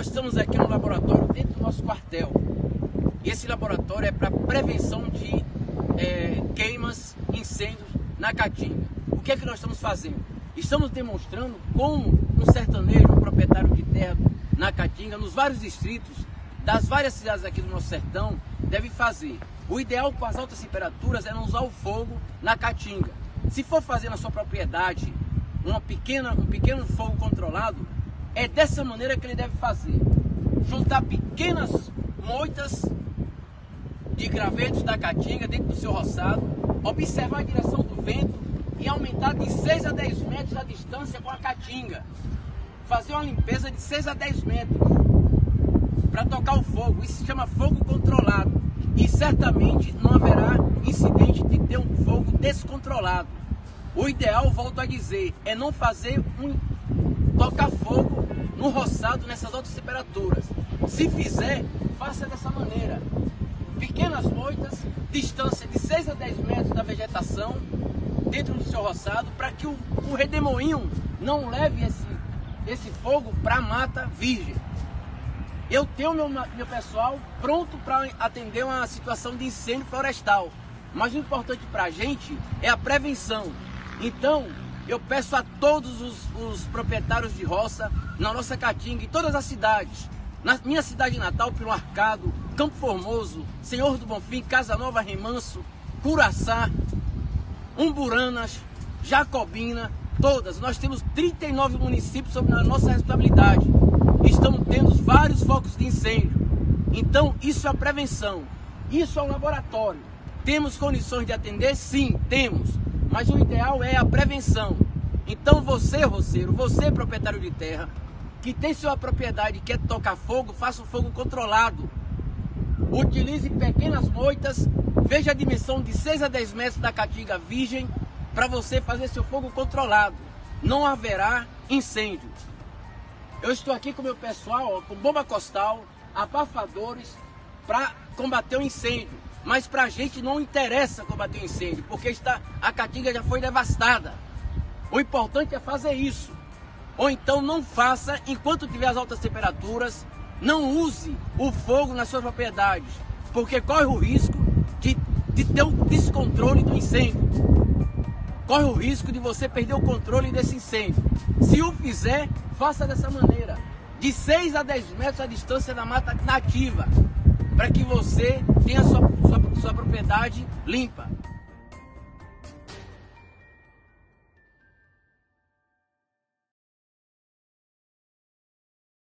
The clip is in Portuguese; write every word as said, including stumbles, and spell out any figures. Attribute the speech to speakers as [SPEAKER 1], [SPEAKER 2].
[SPEAKER 1] nós estamos aqui no laboratório dentro do nosso quartel. E esse laboratório é para prevenção de é, queimas, incêndios na Caatinga. O que é que nós estamos fazendo? Estamos demonstrando como um sertanejo, um proprietário de terra na Caatinga, nos vários distritos das várias cidades aqui do nosso sertão, deve fazer. O ideal com as altas temperaturas é não usar o fogo na Caatinga. Se for fazer na sua propriedade uma pequena, um pequeno fogo controlado, é dessa maneira que ele deve fazer. Juntar pequenas moitas de gravetos da Caatinga dentro do seu roçado, observar a direção do vento e aumentar de seis a dez metros a distância com a Caatinga. Fazer uma limpeza de seis a dez metros para tocar o fogo. Isso se chama fogo controlado. E certamente não haverá incidente de ter um fogo descontrolado. O ideal, volto a dizer, é não fazer um tocar fogo no roçado nessas altas temperaturas. Se fizer, faça dessa maneira. Pequenas moitas, distância de seis a dez metros da vegetação dentro do seu roçado, para que o, o redemoinho não leve esse, esse fogo para a mata virgem. Eu tenho meu, meu pessoal pronto para atender uma situação de incêndio florestal. Mas o importante para a gente é a prevenção. Então, eu peço a todos os, os proprietários de roça, na nossa Caatinga, em todas as cidades, na minha cidade natal, Pelo Arcado, Campo Formoso, Senhor do Bonfim, Casa Nova, Remanso, Curaçá, Umburanas, Jacobina, todas. Nós temos trinta e nove municípios sob a nossa responsabilidade. Estamos tendo vários focos de incêndio. Então, isso é a prevenção. Isso é um laboratório. Temos condições de atender? Sim, temos. Mas o ideal é a prevenção. Então, você, roceiro, você, proprietário de terra, que tem sua propriedade e quer tocar fogo, faça um fogo controlado. Utilize pequenas moitas, veja a dimensão de seis a dez metros da Caatinga virgem para você fazer seu fogo controlado. Não haverá incêndio. Eu estou aqui com o meu pessoal, ó, com bomba costal, abafadores, para combater o incêndio. Mas para a gente não interessa combater o incêndio, porque está, a Caatinga já foi devastada. O importante é fazer isso. Ou então não faça enquanto tiver as altas temperaturas. Não use o fogo nas suas propriedades, porque corre o risco de, de ter um descontrole do incêndio. Corre o risco de você perder o controle desse incêndio. Se o fizer, faça dessa maneira, de seis a dez metros a distância da mata nativa, para que você tenha sua, sua, sua propriedade limpa.